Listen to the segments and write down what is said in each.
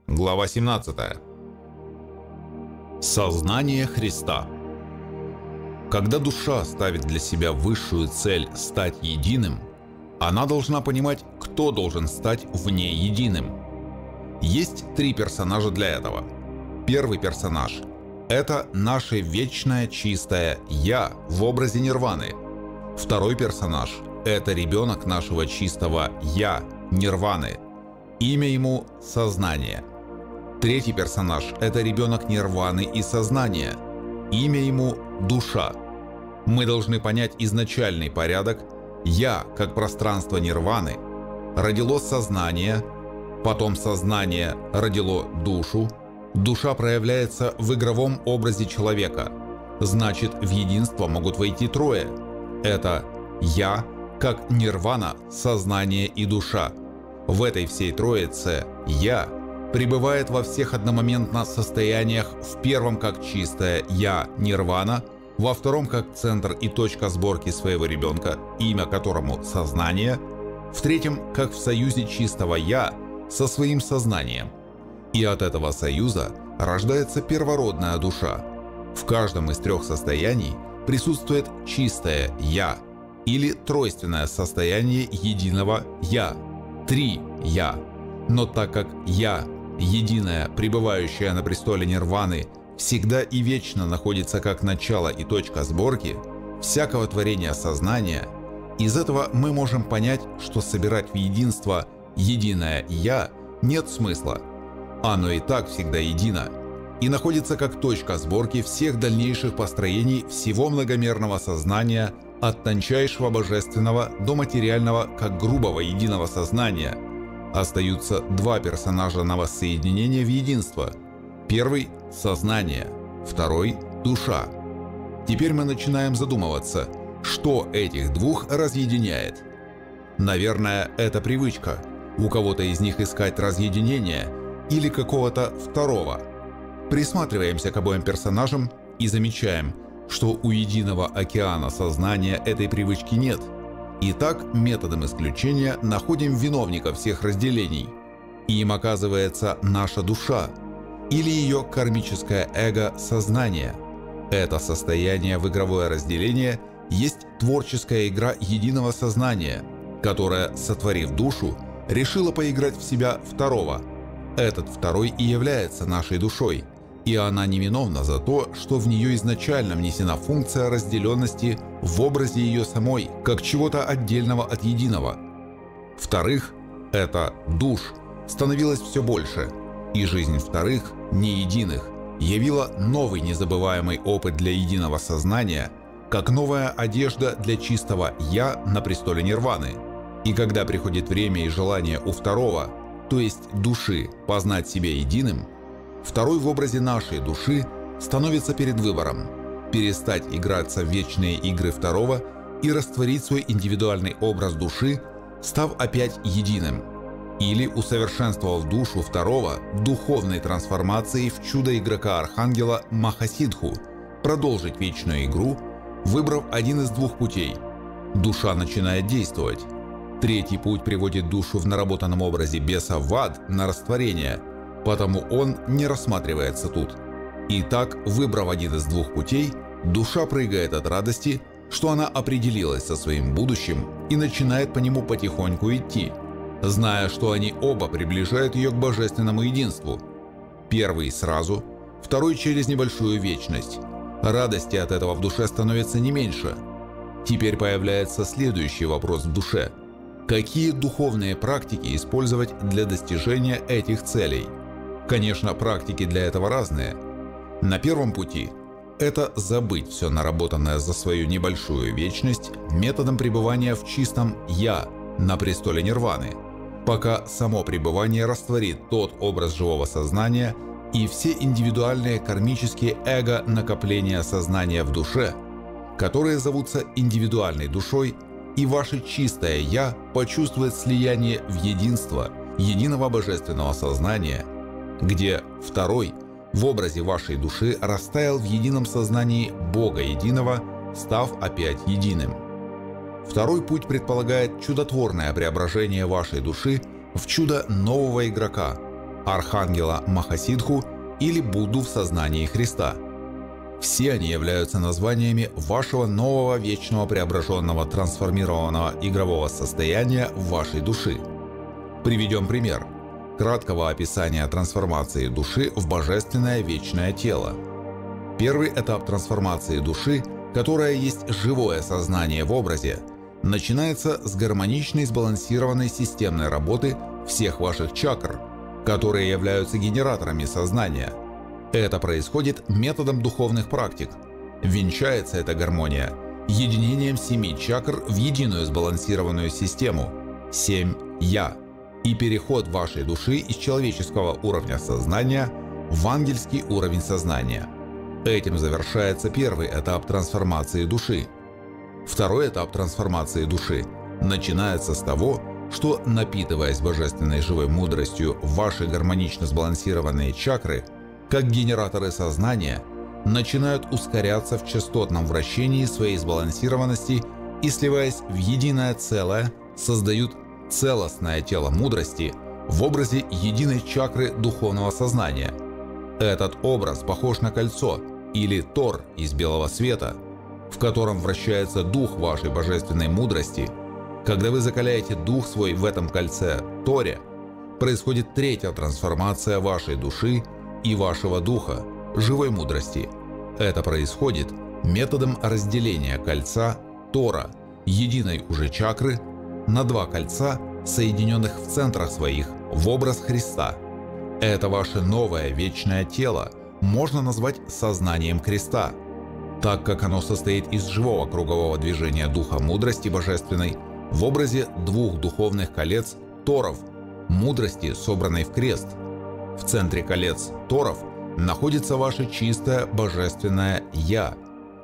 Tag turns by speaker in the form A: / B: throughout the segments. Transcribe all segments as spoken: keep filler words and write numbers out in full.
A: Глава семнадцатая. Сознание Христа. Когда душа ставит для себя высшую цель стать единым, она должна понимать, кто должен стать в ней единым. Есть три персонажа для этого. Первый персонаж – это наше вечное чистое «Я» в образе Нирваны. Второй персонаж – это ребенок нашего чистого «Я» Нирваны. Имя ему – Сознание. Третий персонаж – это ребенок Нирваны и Сознания. Имя ему – Душа. Мы должны понять изначальный порядок. «Я», как пространство Нирваны, родило сознание, потом сознание родило душу, душа проявляется в игровом образе человека. Значит, в единство могут войти трое. Это «Я», как Нирвана, сознание и душа. В этой всей троице «Я» пребывает во всех одномоментно состояниях: в первом как чистое «Я» Нирвана, во втором как центр и точка сборки своего ребенка, имя которому Сознание, в третьем как в союзе чистого «Я» со своим сознанием. И от этого союза рождается первородная душа. В каждом из трех состояний присутствует чистое «Я» или тройственное состояние единого «Я», три «Я». Но так как «Я», единое, пребывающее на престоле Нирваны, всегда и вечно находится как начало и точка сборки всякого творения сознания, из этого мы можем понять, что собирать в единство единое «Я» нет смысла. Оно и так всегда едино и находится как точка сборки всех дальнейших построений всего многомерного сознания, от тончайшего божественного до материального как грубого единого сознания. Остаются два персонажа на воссоединение в единство. Первый – Сознание, второй – Душа. Теперь мы начинаем задумываться, что этих двух разъединяет. Наверное, это привычка. У кого-то из них искать разъединение или какого-то второго. Присматриваемся к обоим персонажам и замечаем, что у единого океана сознания этой привычки нет. Итак, методом исключения находим виновника всех разделений. Им оказывается наша душа или ее кармическое эго Сознание. Это состояние в игровое разделение есть творческая игра единого сознания, которая, сотворив душу, решила поиграть в себя второго. Этот второй и является нашей душой, и она невиновна за то, что в нее изначально внесена функция разделенности в образе ее самой, как чего-то отдельного от единого. Вторых, это душ, становилось все больше, и жизнь вторых, не единых, явила новый незабываемый опыт для единого сознания, как новая одежда для чистого «Я» на престоле Нирваны. И когда приходит время и желание у второго, то есть души, познать себя единым, второй в образе нашей души становится перед выбором – перестать играться в вечные игры второго и растворить свой индивидуальный образ души, став опять единым, или, усовершенствовав душу второго духовной трансформацией в чудо игрока-архангела Махасидху, продолжить вечную игру, выбрав один из двух путей. Душа начинает действовать. Третий путь приводит душу в наработанном образе беса в ад на растворение, потому он не рассматривается тут. Итак, выбрав один из двух путей, душа прыгает от радости, что она определилась со своим будущим и начинает по нему потихоньку идти, зная, что они оба приближают ее к божественному единству. Первый сразу, второй через небольшую вечность. Радости от этого в душе становится не меньше. Теперь появляется следующий вопрос в душе. Какие духовные практики использовать для достижения этих целей? Конечно, практики для этого разные. На первом пути – это забыть все наработанное за свою небольшую вечность методом пребывания в чистом «Я» на престоле Нирваны, пока само пребывание растворит тот образ живого сознания и все индивидуальные кармические эго-накопления сознания в душе, которые зовутся индивидуальной душой, и ваше чистое «Я» почувствует слияние в единство единого божественного сознания, где второй в образе вашей души растаял в едином сознании Бога единого, став опять единым. Второй путь предполагает чудотворное преображение вашей души в чудо нового игрока. Архангела Махасидху или Будду в сознании Христа. Все они являются названиями вашего нового вечного преображенного трансформированного игрового состояния вашей души. Приведем пример краткого описания трансформации души в божественное вечное тело. Первый этап трансформации души, которая есть живое сознание в образе, начинается с гармоничной сбалансированной системной работы всех ваших чакр, которые являются генераторами сознания. Это происходит методом духовных практик. Венчается эта гармония единением семи чакр в единую сбалансированную систему – семь «Я» и переход вашей души из человеческого уровня сознания в ангельский уровень сознания. Этим завершается первый этап трансформации души. Второй этап трансформации души начинается с того, что, напитываясь божественной живой мудростью, ваши гармонично сбалансированные чакры, как генераторы сознания, начинают ускоряться в частотном вращении своей сбалансированности и, сливаясь в единое целое, создают целостное тело мудрости в образе единой чакры духовного сознания. Этот образ похож на кольцо или тор из белого света, в котором вращается дух вашей божественной мудрости. Когда вы закаляете дух свой в этом кольце торе, происходит третья трансформация вашей души и вашего духа, живой мудрости. Это происходит методом разделения кольца тора, единой уже чакры, на два кольца, соединенных в центрах своих, в образ Христа. Это ваше новое вечное тело можно назвать сознанием Христа, так как оно состоит из живого кругового движения духа мудрости божественной в образе двух духовных колец торов, мудрости, собранной в крест. В центре колец торов находится ваше чистое божественное «Я»,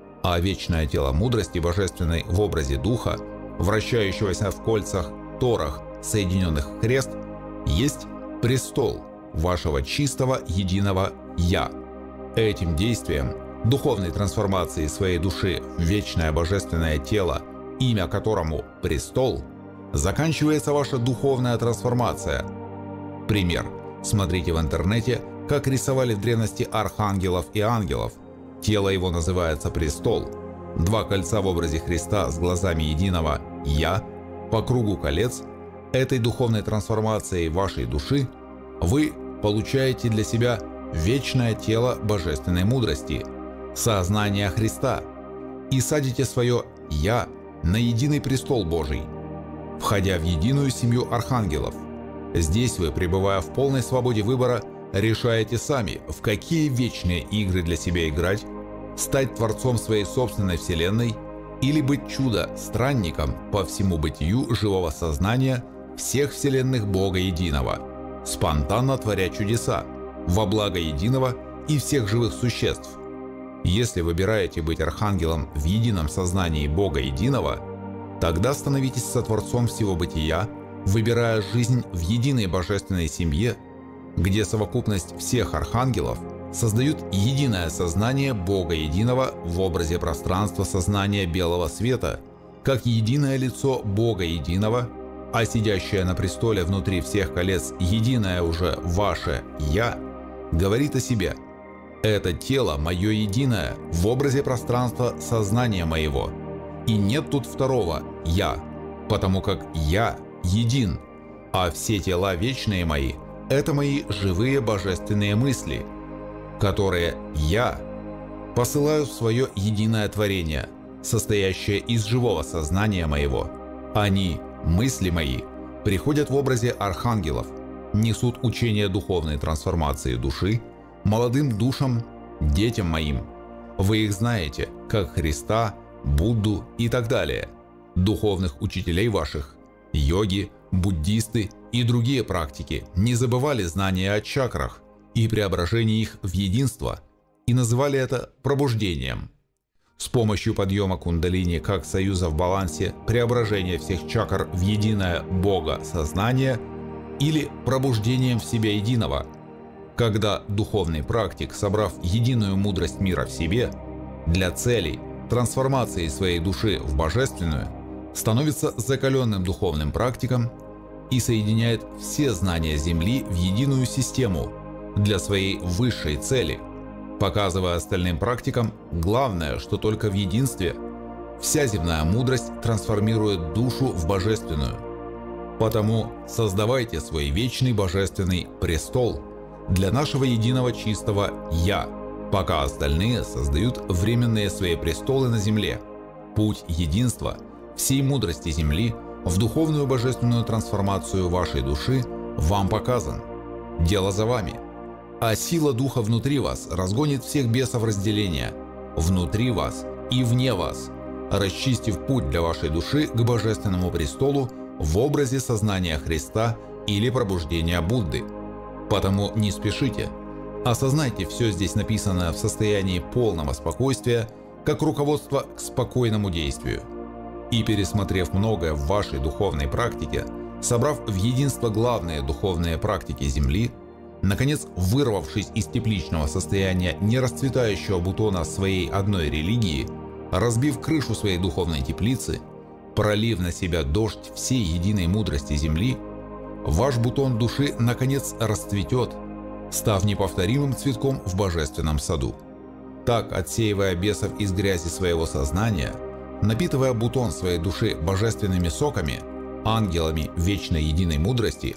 A: а вечное тело мудрости божественной в образе духа, вращающегося в кольцах торах, соединенных в крест, есть престол вашего чистого единого «Я». Этим действием духовной трансформации своей души в вечное божественное тело, имя которому «Престол», заканчивается ваша духовная трансформация. Пример. Смотрите в интернете, как рисовали в древности архангелов и ангелов. Тело его называется «Престол». Два кольца в образе Христа с глазами единого «Я» по кругу колец этой духовной трансформацией вашей души вы получаете для себя вечное тело божественной мудрости, сознание Христа, и садите свое «Я» на единый престол Божий, входя в единую семью архангелов. Здесь вы, пребывая в полной свободе выбора, решаете сами, в какие вечные игры для себя играть, стать творцом своей собственной вселенной или быть чудо-странником по всему бытию живого сознания всех вселенных Бога Единого, спонтанно творя чудеса во благо Единого и всех живых существ. Если выбираете быть архангелом в едином сознании Бога Единого, тогда становитесь сотворцом всего бытия, выбирая жизнь в единой божественной семье, где совокупность всех архангелов создают единое сознание Бога Единого в образе пространства сознания белого света, как единое лицо Бога Единого, а сидящее на престоле внутри всех колец единое уже ваше «Я» говорит о себе: «Это тело мое единое в образе пространства сознания моего, и нет тут второго «Я», потому как «Я» един, а все тела вечные мои – это мои живые божественные мысли, которые я посылаю в свое единое творение, состоящее из живого сознания моего. Они, мысли мои, приходят в образе архангелов, несут учение духовной трансформации души молодым душам, детям моим. Вы их знаете, как Христа, Будду и так далее, духовных учителей ваших. Йоги, буддисты и другие практики не забывали знания о чакрах и преображении их в единство и называли это пробуждением. С помощью подъема кундалини как союза в балансе преображения всех чакр в единое Бога сознание или пробуждением в себя единого, когда духовный практик, собрав единую мудрость мира в себе, для целей трансформации своей души в божественную, становится закаленным духовным практиком, и соединяет все знания Земли в единую систему для своей высшей цели, показывая остальным практикам главное, что только в единстве вся земная мудрость трансформирует душу в божественную. Потому создавайте свой вечный божественный престол для нашего единого чистого «Я», пока остальные создают временные свои престолы на земле. Путь единства всей мудрости Земли в духовную божественную трансформацию вашей души вам показан. Дело за вами. А сила Духа внутри вас разгонит всех бесов разделения, внутри вас и вне вас, расчистив путь для вашей души к божественному престолу в образе сознания Христа или пробуждения Будды. Потому не спешите. Осознайте все здесь написанное в состоянии полного спокойствия, как руководство к спокойному действию. И пересмотрев многое в вашей духовной практике, собрав в единство главные духовные практики Земли, наконец вырвавшись из тепличного состояния нерасцветающего бутона своей одной религии, разбив крышу своей духовной теплицы, пролив на себя дождь всей единой мудрости Земли, ваш бутон души наконец расцветет, став неповторимым цветком в божественном саду. Так, отсеивая бесов из грязи своего сознания, напитывая бутон своей души божественными соками, ангелами вечной единой мудрости,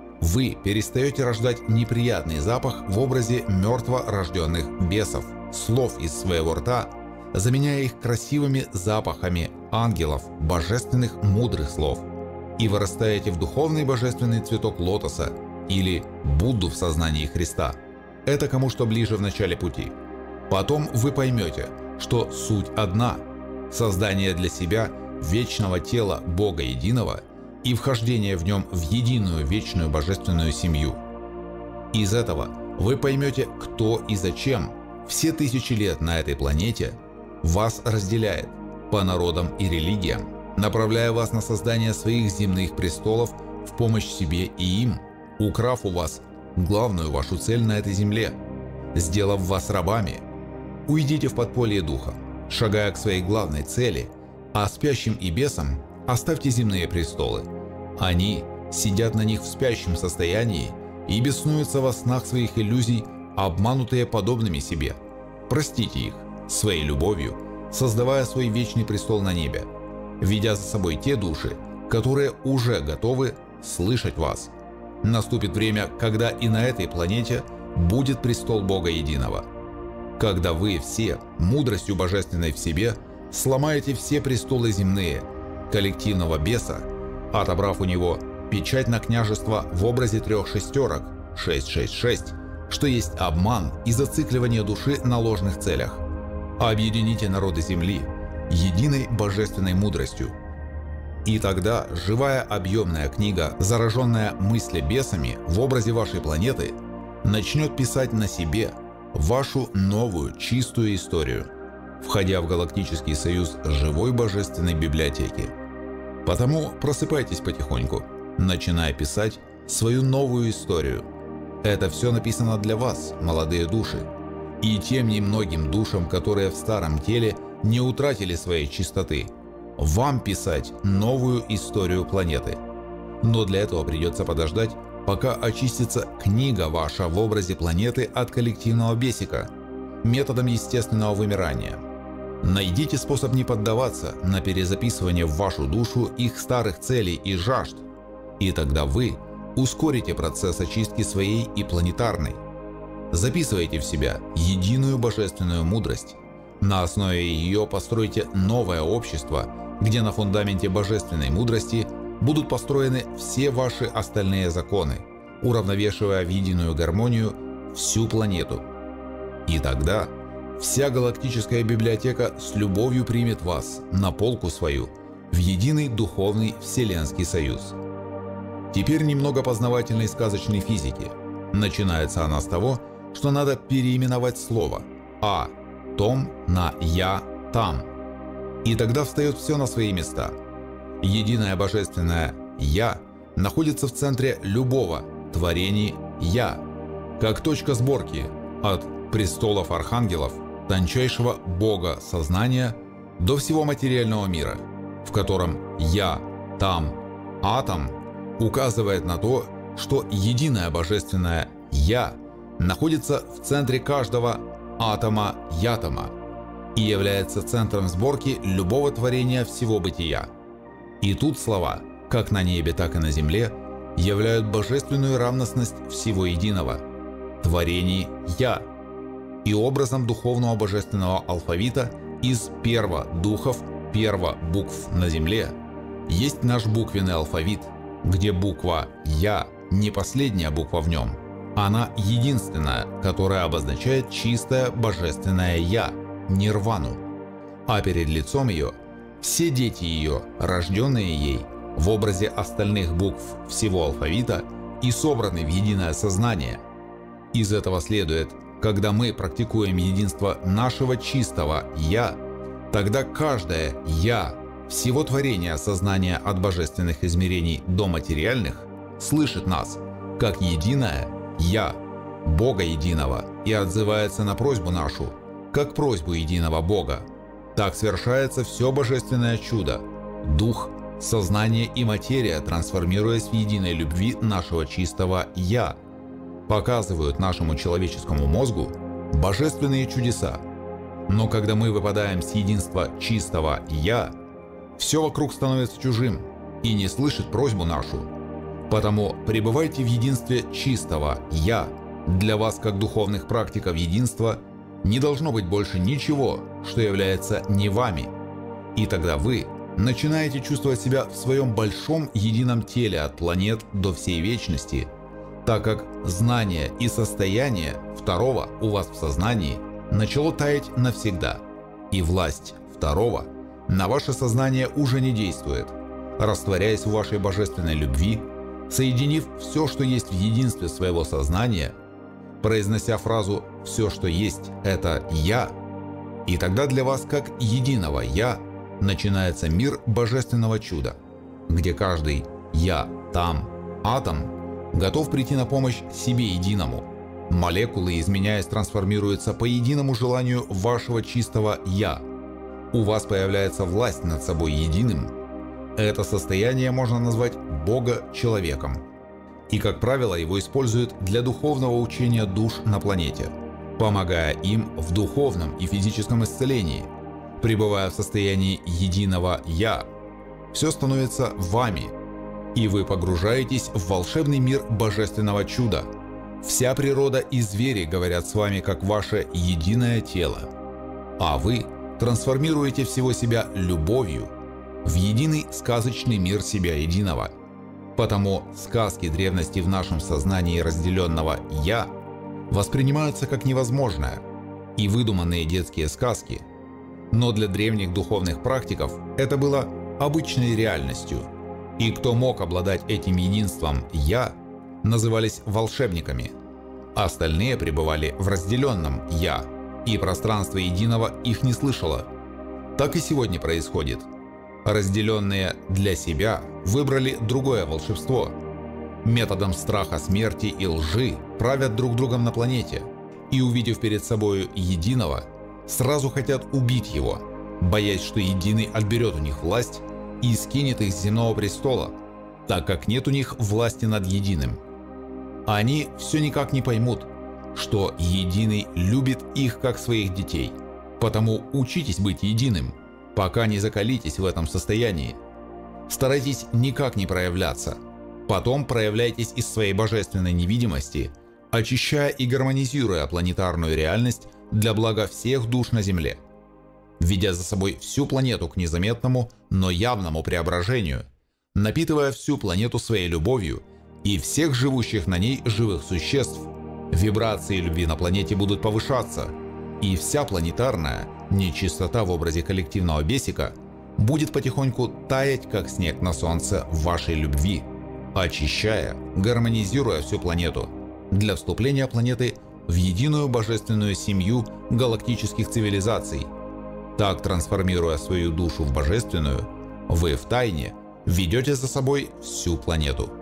A: вы перестаете рождать неприятный запах в образе мертво рожденных бесов, слов из своего рта, заменяя их красивыми запахами ангелов, божественных мудрых слов, и вырастаете в духовный божественный цветок лотоса или Будду в сознании Христа. Это кому что ближе в начале пути. Потом вы поймете, что суть одна – создание для себя вечного тела Бога Единого и вхождение в нем в единую вечную божественную семью. Из этого вы поймете, кто и зачем все тысячи лет на этой планете вас разделяет по народам и религиям, направляя вас на создание своих земных престолов в помощь себе и им, украв у вас главную вашу цель на этой земле, сделав вас рабами. Уйдите в подполье духа, шагая к своей главной цели, а спящим и бесам оставьте земные престолы. Они сидят на них в спящем состоянии и беснуются во снах своих иллюзий, обманутые подобными себе. Простите их своей любовью, создавая свой вечный престол на небе, ведя за собой те души, которые уже готовы слышать вас. Наступит время, когда и на этой планете будет престол Бога Единого. Когда вы все, мудростью божественной в себе, сломаете все престолы земные, коллективного беса, отобрав у него печать на княжество в образе трех шестерок, шесть шесть шесть, что есть обман и зацикливание души на ложных целях. Объедините народы Земли единой божественной мудростью. И тогда живая объемная книга, зараженная мыслебесами в образе вашей планеты, начнет писать на себе вашу новую чистую историю, входя в Галактический Союз живой божественной библиотеки. Потому просыпайтесь потихоньку, начиная писать свою новую историю. Это все написано для вас, молодые души, и тем немногим душам, которые в старом теле не утратили своей чистоты, вам писать новую историю планеты. Но для этого придется подождать, пока очистится книга ваша в образе планеты от коллективного бесика, методом естественного вымирания. Найдите способ не поддаваться на перезаписывание в вашу душу их старых целей и жажд, и тогда вы ускорите процесс очистки своей и планетарной. Записывайте в себя единую божественную мудрость. На основе ее постройте новое общество, где на фундаменте божественной мудрости будут построены все ваши остальные законы, уравновешивая в единую гармонию всю планету. И тогда вся галактическая библиотека с любовью примет вас на полку свою в единый духовный Вселенский Союз. Теперь немного познавательной сказочной физики. Начинается она с того, что надо переименовать слово «а» «том» на «я» «там». И тогда встает все на свои места. Единое божественное «Я» находится в центре любого творений «Я», как точка сборки от престолов архангелов, тончайшего Бога сознания до всего материального мира, в котором «Я», «там», «атом» указывает на то, что единое божественное «Я» находится в центре каждого атома ятома и является центром сборки любого творения всего бытия. И тут слова «как на небе, так и на земле» являют божественную равностность всего единого, творений «Я», и образом духовного божественного алфавита из перво духов, перво букв на земле есть наш буквенный алфавит, где буква «Я» не последняя буква в нем, она единственная, которая обозначает чистое божественное «Я», нирвану. А перед лицом ее все дети ее, рожденные ей, в образе остальных букв всего алфавита и собраны в единое сознание. Из этого следует, когда мы практикуем единство нашего чистого «Я», тогда каждое «Я» всего творения сознания от божественных измерений до материальных слышит нас, как единое «Я», Бога единого, и отзывается на просьбу нашу, как просьбу единого Бога. Так совершается все божественное чудо. Дух, сознание и материя, трансформируясь в единой любви нашего чистого «Я», показывают нашему человеческому мозгу божественные чудеса. Но когда мы выпадаем с единства чистого «Я», все вокруг становится чужим и не слышит просьбу нашу. Потому пребывайте в единстве чистого «Я». Для вас, как духовных практиков единства, не должно быть больше ничего, что является не вами. И тогда вы начинаете чувствовать себя в своем большом едином теле от планет до всей вечности, так как знание и состояние второго у вас в сознании начало таять навсегда, и власть второго на ваше сознание уже не действует, растворяясь в вашей божественной любви, соединив все, что есть в единстве своего сознания, произнося фразу «все, что есть, это Я», и тогда для вас, как единого Я, начинается мир божественного чуда, где каждый «Я» там, атом, готов прийти на помощь себе единому. Молекулы, изменяясь, трансформируются по единому желанию вашего чистого «Я». У вас появляется власть над собой единым. Это состояние можно назвать Бога-человеком. И, как правило, его используют для духовного учения душ на планете, помогая им в духовном и физическом исцелении. Пребывая в состоянии единого «Я», все становится вами, и вы погружаетесь в волшебный мир божественного чуда. Вся природа и звери говорят с вами как ваше единое тело, а вы трансформируете всего себя любовью в единый сказочный мир себя единого. Потому сказки древности в нашем сознании разделенного «Я» воспринимаются как невозможное, и выдуманные детские сказки. Но для древних духовных практиков это было обычной реальностью, и кто мог обладать этим единством «Я», назывались волшебниками. Остальные пребывали в разделенном «Я», и пространство единого их не слышало. Так и сегодня происходит. Разделенные для себя выбрали другое волшебство. Методом страха смерти и лжи правят друг другом на планете, и, увидев перед собой единого, сразу хотят убить его, боясь, что единый отберет у них власть и скинет их с земного престола, так как нет у них власти над единым. Они все никак не поймут, что единый любит их как своих детей. Потому учитесь быть единым, пока не закалитесь в этом состоянии. Старайтесь никак не проявляться. Потом проявляйтесь из своей божественной невидимости, очищая и гармонизируя планетарную реальность для блага всех душ на Земле, ведя за собой всю планету к незаметному, но явному преображению, напитывая всю планету своей любовью и всех живущих на ней живых существ. Вибрации любви на планете будут повышаться, и вся планетарная нечистота в образе коллективного бесика будет потихоньку таять, как снег на солнце, в вашей любви, очищая, гармонизируя всю планету для вступления планеты в единую божественную семью галактических цивилизаций. Так, трансформируя свою душу в божественную, вы втайне ведете за собой всю планету.